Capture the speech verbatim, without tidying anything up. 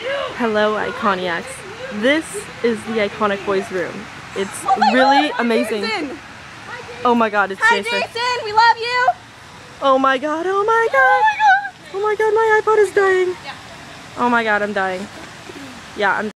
Hello, Iconiacs. This is the Iconic Boys room. It's oh really God, amazing. Jason. Oh my God, it's Hi, Jason. Jason, we love you. Oh my God, oh my God. Oh my God, oh my God, my iPod is dying. Oh my God, I'm dying. Yeah, I'm